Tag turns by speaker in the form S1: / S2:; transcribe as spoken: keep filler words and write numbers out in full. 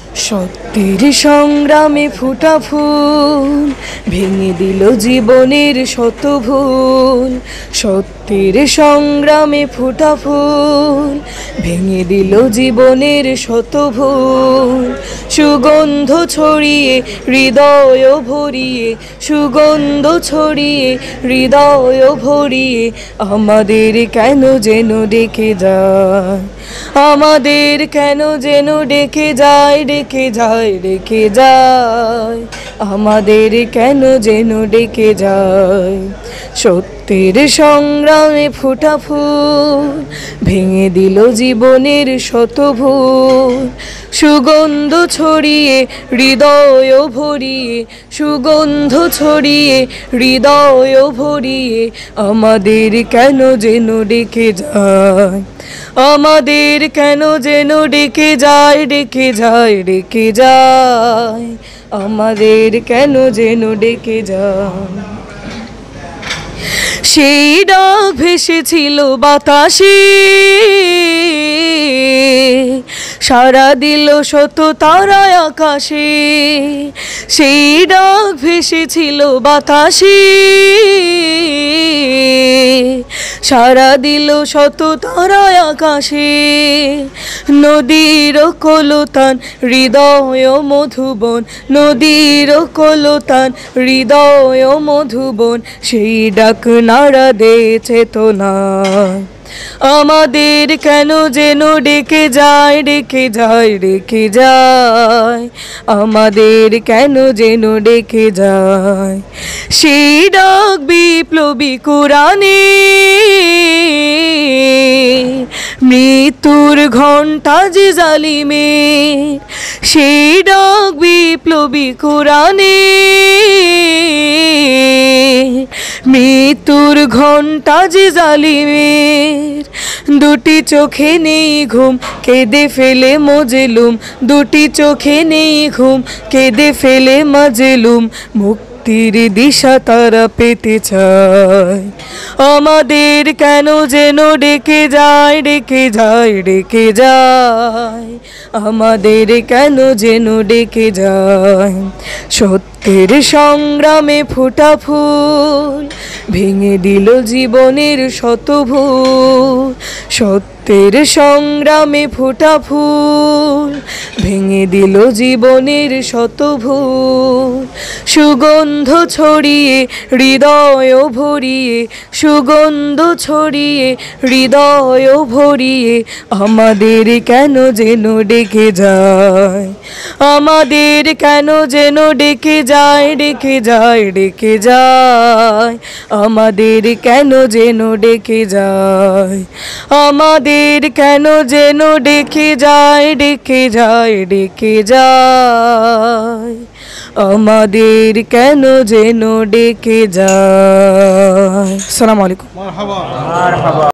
S1: সত্যের সংগ্রামে ফুটা ফুল ভেঙে দিল জীবনের শত ভুল। সত্যের সংগ্রামে ফুটা ফুল ভেঙে দিল জীবনের শত ভুল। সুগন্ধ ছড়িয়ে হৃদয় ভরিয়ে, সুগন্ধ ছড়িয়ে হৃদয় ভরিয়ে আমাদের কেন যেন ডেকে যায়, আমাদের কেন যেন ডেকে যায়, ডেকে যায়, ডেকে যায়, আমাদের কেন যেন ডেকে যায়। সত্যের সংগ্রামে ফোটা ফুল ভেঙে দিল জীবনের শত ভুল। সুগন্ধ ছড়িয়ে হৃদয় ভরিয়ে, সুগন্ধ ছড়িয়ে হৃদয় ভরিয়ে আমাদের কেন যেন ডেকে যায়, আমাদের কেন যেন ডেকে যায়, ডেকে যায়, ডেকে যায়, আমাদের কেন যেন ডেকে যায়। সেই ডাক ভেসেছিল বাতাসে, সারা দিল শত তারা আকাশে। সেই ডাক ভেসেছিল বাতাসে, সারা দিল শত তারা আকাশে। নদীর কলতান হৃদয় মধুবন, নদীর কলতান হৃদয় মধুবন। সেই ডাক নাড়া দে চেতনায় আমাদের কেন যেন ডেকে যায়, ডেকে যায়, ডেকে যায়, আমাদের কেন যেন ডেকে যায়। সেই ডাক বিপ্লবী কোরআনে, মৃত্যুর ঘণ্টা যে জালিমের। সেই ডাক বিপ্লবী কোরআনে, মৃত্যুর ঘণ্টা যে জালিমের। দুটি চোখে নেই ঘুম কেঁদে ফেলে মজলুম, দুটি চোখে নেই ঘুম কেঁদে ফেলে মজলুম। মুক্তির দিশা তারা পেতে চায়, আমাদের কেন যেন ডেকে যায়, ডেকে যায়, ডেকে যায়, আমাদের কেন যেন ডেকে যায়। সত্যের সংগ্রামে ফোটা ফুল ভেঙে দিল জীবনের শত ভুল। সত্যের সংগ্রামে ফোটা ফুল ভেঙে দিল জীবনের শত ভুল। সুগন্ধ ছড়িয়ে হৃদয় ভরিয়ে, সুগন্ধ ছড়িয়ে হৃদয় ভরিয়ে আমাদের কেন যেন ডেকে যায়, আমাদের কেন যেন ডেকে যায়, ডেকে যায়, ডেকে যায়, আমাদের কেন যেন ডেকে যায়, আমাদের কেন যেন ডেকে যায়, ডেকে যায়, ডেকে যায়, আমাদের কেন যেন ডেকে যায়। আসসালামু আলাইকুম।